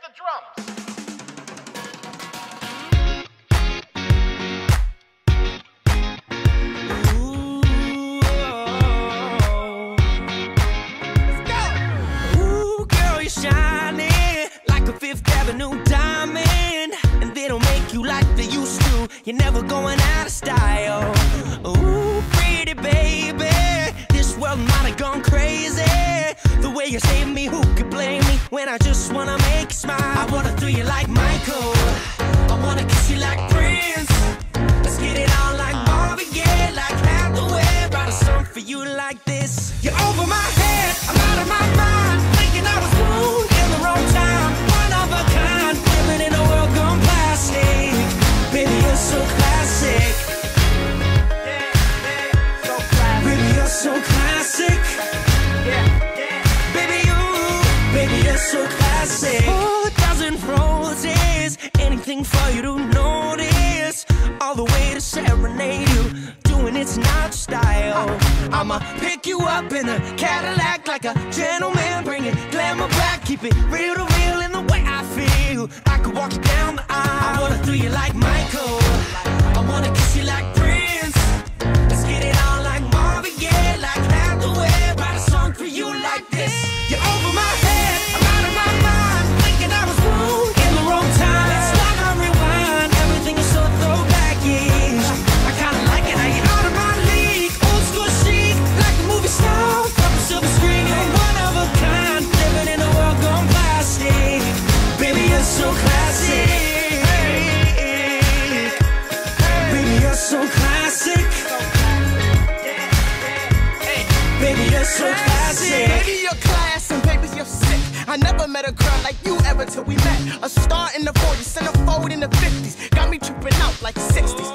the drums. Shining like a Fifth Avenue diamond, and they don't make you like they used to. You're never going out of style. Ooh, pretty baby, this world might have gone crazy. The way you save me, who could blame me when I just wanna make you smile? I wanna throw you like Michael, I wanna kiss you like Prince. Let's get it on like Marvin Gaye, like Hathaway. Write a song for you like this. You're over my head, I'm out of my mind, thinking I was born in the wrong time. One of a kind, living in a world gone plastic. Baby, you're so classic. So classic. Baby, you're so classic. Baby, you're so classic. Oh, a dozen roses, anything for you to notice. All the way to serenade you, doing it's not style. I'ma pick you up in a Cadillac like a gentleman, bring it glamour back, keep it real to real in the way I feel. I could walk you down the aisle. I wanna throw you like Michael, I wanna kiss you like Prince. Let's get it on like Marvin Gaye, like Hathaway. Write a song for you like this. You're over my head, I'm out of my mind, thinking I was wrong in the wrong time. Let's start on rewind, everything is so throwback-ish. I kinda like it how you're out of my league, old school chic, like the movie star from the silver screen. You're one of a kind, living in a world gone plastic. Baby, you're so classic. Baby, you're so classic. Baby, you're so classic. Baby, you're class and baby, you're sick. I never met a girl like you ever till we met. A star in the 40s, centerfold in the 50s. Got me tripping out like 60s.